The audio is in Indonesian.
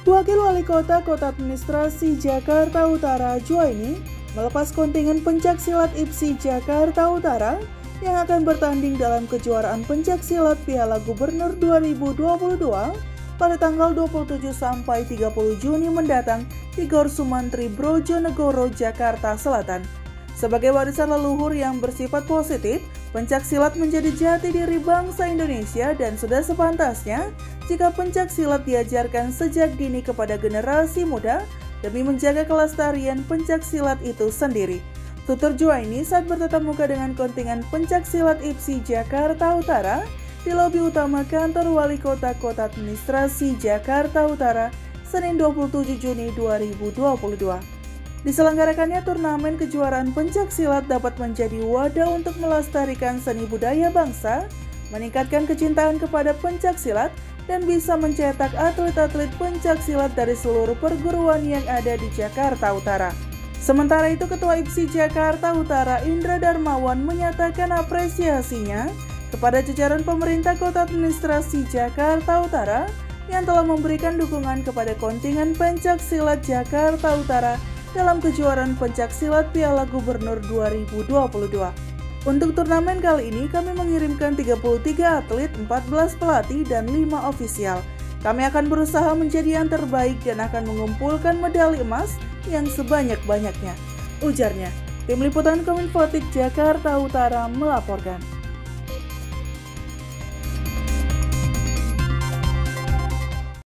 Wakil Wali Kota Kota Administrasi Jakarta Utara Juwaini melepas kontingen pencaksilat IPSI Jakarta Utara yang akan bertanding dalam kejuaraan pencaksilat Piala Gubernur 2022 pada tanggal 27 sampai 30 Juni mendatang di Gor Sumantri Brojonegoro, Jakarta Selatan. Sebagai warisan leluhur yang bersifat positif, pencaksilat menjadi jati diri bangsa Indonesia dan sudah sepantasnya jika pencaksilat diajarkan sejak dini kepada generasi muda demi menjaga kelestarian pencaksilat itu sendiri. Tutur Juwaini saat bertatap muka dengan kontingen pencaksilat IPSI Jakarta Utara di lobi utama kantor Wali Kota Kota Administrasi Jakarta Utara, Senin 27 Juni 2022. Diselenggarakannya turnamen kejuaraan pencaksilat dapat menjadi wadah untuk melestarikan seni budaya bangsa, meningkatkan kecintaan kepada pencaksilat, dan bisa mencetak atlet-atlet pencaksilat dari seluruh perguruan yang ada di Jakarta Utara. Sementara itu, Ketua IPSI Jakarta Utara Indra Darmawan menyatakan apresiasinya kepada jajaran pemerintah Kota Administrasi Jakarta Utara yang telah memberikan dukungan kepada kontingen pencaksilat Jakarta Utara dalam kejuaraan pencaksilat Piala Gubernur 2022. Untuk turnamen kali ini kami mengirimkan 33 atlet, 14 pelatih, dan 5 ofisial. Kami akan berusaha menjadi yang terbaik dan akan mengumpulkan medali emas yang sebanyak-banyaknya, ujarnya. Tim Liputan Kominfotik Jakarta Utara melaporkan.